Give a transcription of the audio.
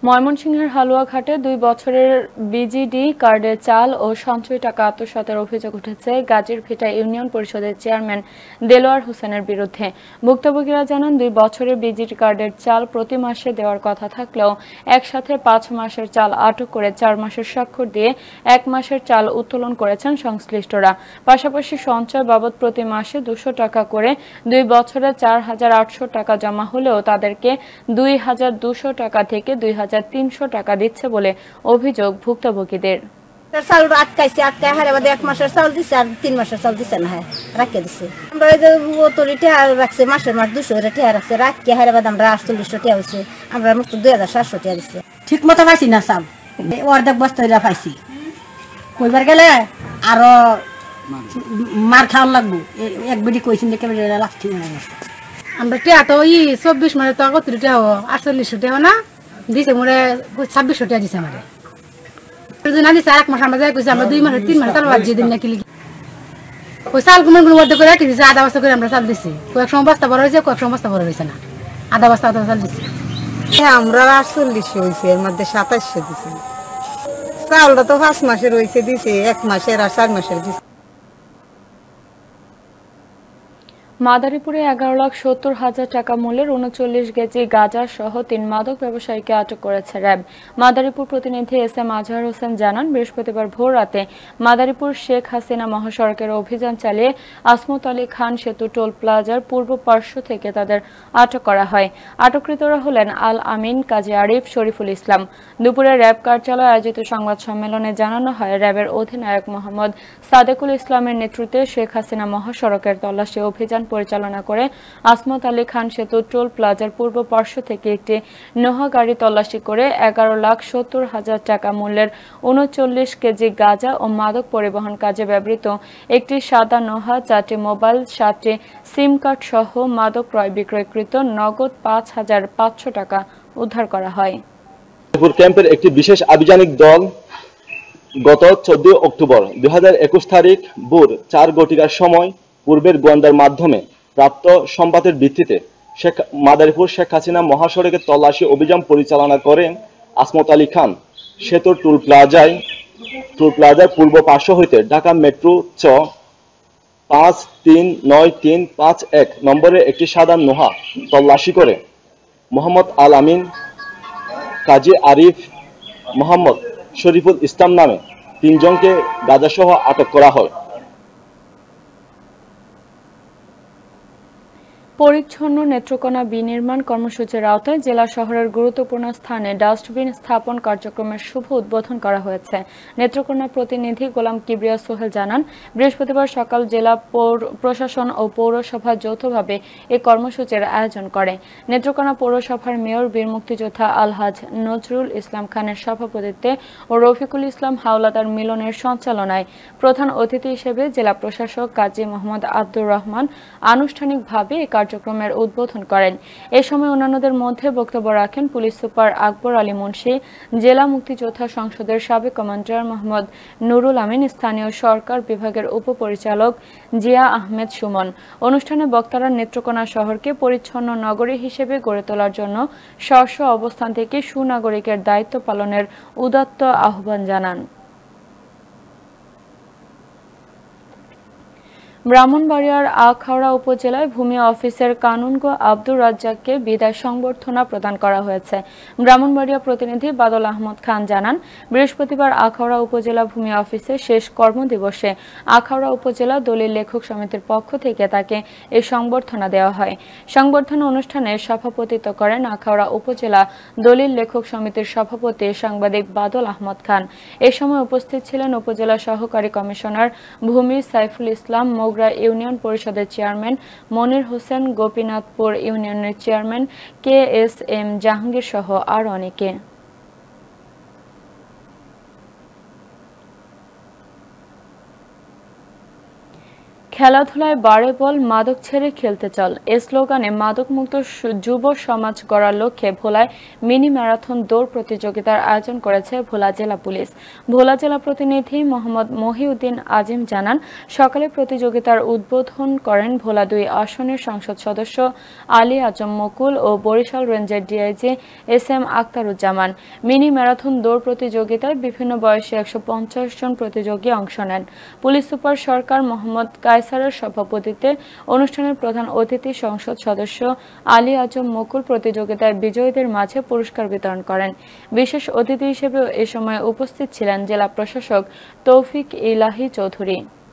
ময়মনসিংহের হালুয়াঘাটে ২ বছরের বিজিডি কার্ডের চাল ও সঞ্চয়ী টাকা আত্মসাতের অভিযোগ উঠেছে গাজীরভিটা ইউনিয়ন পরিষদের চেয়ারম্যান দেলোয়ার হোসেনের বিরুদ্ধে। ভুক্তভোগীরা জানান ২ বছরের বিজিডি কার্ডের চাল প্রতি মাসে দেওয়ার কথা থাকলেও একসাথে ৫ মাসের চাল আটক করে ৪ মাসের স্বাক্ষর দিয়ে ১ মাসের চাল উত্তোলন করেছেন সংশ্লিষ্টরা। পাশাপাশি সঞ্চয় বাবদ প্রতি মাসে ২০০ টাকা করে ২ বছরে ৪,৮০০ টাকা জমা হলেও তাদেরকে ২,২০০ টাকা থেকে ২,৩০০ টাকা দিচ্ছে বলে অভিযোগ ভুক্তভোগীদের। চাল আটকায় হারে বাদে ১ মাসের চাল দিচ্ছে আর ৩ মাসের চাল দিচ্ছে না, রাখিয়ে দিচ্ছে। আমরা এই যে অতরিটি রাখছে মাসের মাস ২০০ টাকা রাখছে, রাখিয়ে হারে বাদে আমরা ৪৮০০ টাকা হয়েছে, আমরা মাত্র ২,৭০০ টাকা দিচ্ছে। ঠিক মতো পাইছি না চাল, অর্ধেক বস্তা পাইছি। কইবার গেলে আরো মার খাওয়ার লাগবো, এক বেটি কইছেন লাঠি আমরা টিয়া তো ২৪ মানে তো ৩১ টাকা ৪৮০০ টাকা না দিছে, মোরে ২৬০০ টাকা দিছে আমারে। না দিছে আর ১ মাস আমরা যাই কইছি আমরা ২ মাসের ৩ মাস চাল বাজিয়ে দিন নাকি লিখি ওই চাল গুলো অর্ধেক করে রাখি দিছে, আধা বস্তা করে আমরা চাল দিছি। কয়েক সময় বস্তা বড় হয়েছে, কয়েক সময় বস্তা বড় হয়েছে না, আধা বস্তা চাল দিছি। আমরা ৪৮০০ হয়েছে, এর মধ্যে ২৭০০ দিছে। চাউলটা তো ৫ মাসের হয়েছে দিছে, ১ মাসের আর ৪ মাসের দিছে। মাদারীপুরে ১১,৭০,০০০ টাকা মূল্যের ৩৯ কেজি গাঁজা সহ ৩ মাদক ব্যবসায়ীকে আটক করেছে র্যাব। মাদারীপুর প্রতিনিধি এস.এম. আজহার হোসেন জানান, বৃহস্পতিবার ভোর রাতে মাদারীপুর শেখ হাসিনা মহাসড়কের অভিযান চালিয়ে আসমত আলী খান সেতু টোল প্লাজার পূর্ব পার্শ্ব থেকে তাদের আটক করা হয়। আটককৃতরা হলেন আল আমিন, কাজী আরিফ, শরীফুল ইসলাম। দুপুরে র্যাব কার্যালয়ে আয়োজিত সংবাদ সম্মেলনে জানানো হয়, র্যাবের অধিনায়ক মোহাম্মদ সাদেকুল ইসলামের নেতৃত্বে শেখ হাসিনা মহাসড়কের তল্লাশি অভিযান পরিচালনা করে আসমত আলী খান সেতু টোল প্লাজার পূর্ব পার্শ্ব থেকে একটি নোহা গাড়ি তল্লাশি করে ১১,৭০,০০০ টাকা মূল্যের ৩৯ কেজি গাঁজা ও মাদক পরিবহন কাজে ব্যবহৃত একটি সাদা নোহা, ৪টি মোবাইল, ৭টি সিম কার্ড সহ মাদক ক্রয় বিক্রয়কৃত নগদ ৫,৫০০ টাকা উদ্ধার করা হয়। ক্যাম্পের একটি বিশেষ আভিযানিক দল গত ১৪ অক্টোবর ২০২১ তারিখ ভোর ৪ ঘটিকার সময় পূর্বের গোয়েন্দার মাধ্যমে প্রাপ্ত সংবাদের ভিত্তিতে মাদারীপুর শেখ হাসিনা মহাসড়কে তল্লাশি অভিযান পরিচালনা করেন আসমত আলী খান সেতু টোল প্লাজার পূর্ব পার্শ্ব হইতে ঢাকা মেট্রো চ ৫৩৯৩৫১ নম্বরে একটি সাদা নোহা তল্লাশি করে মোহাম্মদ আল আমিন, কাজী আরিফ, মোহাম্মদ শরীফুল ইসলাম নামে ৩ জনকে গাঁজাসহ আটক করা হয়। পরিচ্ছন্ন নেত্রকোনা বিনির্মাণ কর্মসূচির আওতায় জেলা শহরের গুরুত্বপূর্ণ স্থানে ডাস্টবিন স্থাপন কার্যক্রমের শুভ উদ্বোধন করা হয়েছে। নেত্রকোনা প্রতিনিধি গোলাম কিবরিয়া সোহেল জানান, বৃহস্পতিবার সকাল জেলা প্রশাসন ও পৌরসভা যৌথভাবে এই কর্মসূচির আয়োজন করে। নেত্রকোনা পৌরসভার মেয়র বীর মুক্তিযোদ্ধা আলহাজ নজরুল ইসলাম খানের সভাপতিত্বে ও রফিকুল ইসলাম হাওলাদার মিলনের সঞ্চালনায় প্রধান অতিথি হিসেবে জেলা প্রশাসক কাজী মোহাম্মদ আব্দুর রহমান আনুষ্ঠানিকভাবে এই কার্যক্রমের উদ্বোধন করেন। এ সময় অন্যান্যদের মধ্যে বক্তব্য রাখেন পুলিশ সুপার আকবর আলী মুন্সি, জেলা মুক্তিযোদ্ধা সংসদের সাবেক কমান্ডার মোহাম্মদ নুরুল আমিন, স্থানীয় সরকার বিভাগের উপপরিচালক জিয়া আহমেদ সুমন। অনুষ্ঠানে বক্তারা নেত্রকোনা শহরকে পরিচ্ছন্ন নগরী হিসেবে গড়ে তোলার জন্য স্ব অবস্থান থেকে সুনাগরিকের দায়িত্ব পালনের উদাত্ত আহ্বান জানান। ব্রাহ্মণবাড়িয়ার আখাউড়া উপজেলায় ভূমি অফিসের কানুনগো আব্দুর রাজ্জাককে বিদায় সংবর্ধনা প্রদান করা হয়েছে। ব্রাহ্মণবাড়িয়া প্রতিনিধি বাদল আহমদ খান জানান, বৃহস্পতিবার আখাউড়া উপজেলা ভূমি অফিসে শেষ কর্মদিবসে আখাউড়া উপজেলা দলিল লেখক সমিতির পক্ষ থেকে তাকে এই সংবর্ধনা দেওয়া হয়। সংবর্ধনা অনুষ্ঠানে সভাপতিত্ব করেন আখাউড়া উপজেলা দলিল লেখক সমিতির সভাপতি সাংবাদিক বাদল আহমদ খান। এ সময় উপস্থিত ছিলেন উপজেলা সহকারী কমিশনার ভূমি সাইফুল ইসলাম, ইউনিয়ন পরিষদের চেয়ারম্যান মনির হোসেন, গোপীনাথপুর ইউনিয়নের চেয়ারম্যান KSM জাহাঙ্গীর সহ আরো অনেকে। খেলাধুলায় বারে বল, মাদক ছেড়ে খেলতে চল এ স্লোগানে মাদকমুক্ত যুব সমাজ গড়ার লক্ষ্যে ভোলায় মিনি ম্যারাথন দৌড় প্রতিযোগিতার আয়োজন করেছে ভোলা জেলা পুলিশ। ভোলা জেলা প্রতিনিধি মোহাম্মদ মহিউদ্দিন আজিম জানান, সকালে প্রতিযোগিতার উদ্বোধন করেন ভোলা ২ আসনের সংসদ সদস্য আলী আজম মুকুল ও বরিশাল রেঞ্জের DIG SM Aktaruzzaman. Mini marathon দৌড় প্রতিযোগিতায় বিভিন্ন বয়সী ১৫০ জন প্রতিযোগী অংশ নেন। পুলিশ সুপার সরকার মোহাম্মদ কায়সারের সভাপতিত্বে অনুষ্ঠানের প্রধান অতিথি সংসদ সদস্য আলী আজম মুকুল প্রতিযোগিতায় বিজয়ীদের মাঝে পুরস্কার বিতরণ করেন। বিশেষ অতিথি হিসেবে এ সময় উপস্থিত ছিলেন জেলা প্রশাসক তৌফিক ইলাহি চৌধুরী।